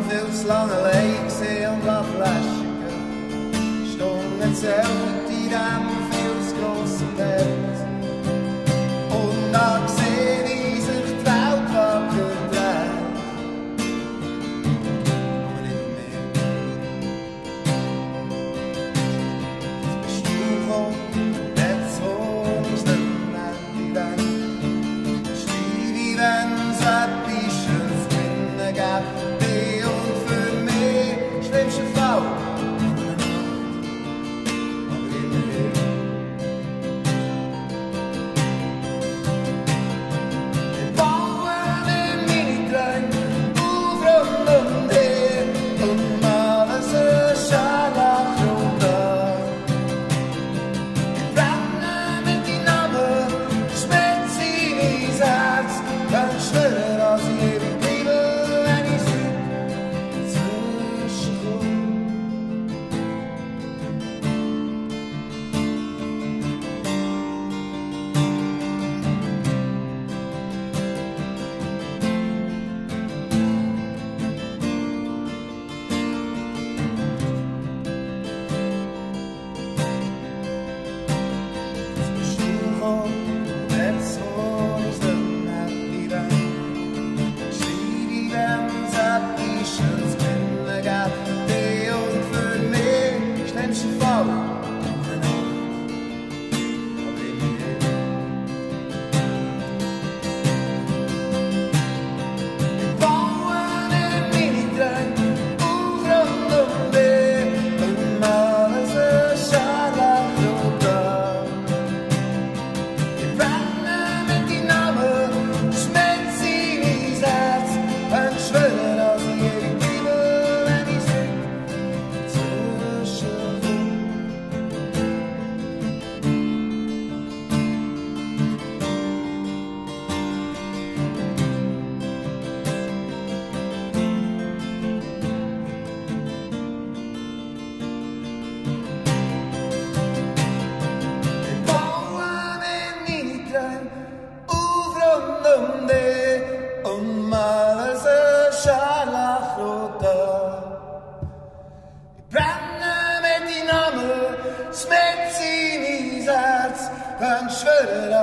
viel zu lange allein gesehen und Flaschen Stunden zählt in diesem viel zu grossen Bett. Und da sehe wie sich die Welt wacker dreht. Aber nicht mehr. Jetzt bist du gekommen, jetzt wohnst du nicht mehr in Welt. Schlief wie wenn es etwas Schönes drinnen gäbe. Dich und für mich schlimmster Fall. Smet sie in mein Herz, wenn schwören